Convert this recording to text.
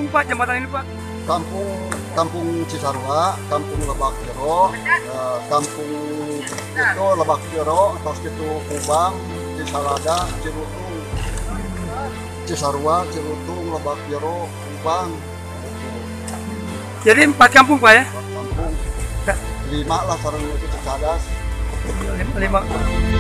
Pak jembatan ini Pak? Kampung Kampung Cisarua, Kampung Lebak Jero, Kampung itu Lebak Jero, terus itu Kubang, Cisalada, Cilutung, Cisarua, Cilutung, Lebak Jero, Kubang. Jadi 4 kampung Pak ya? Kampung 5 lah sarang itu Cicadas. 5.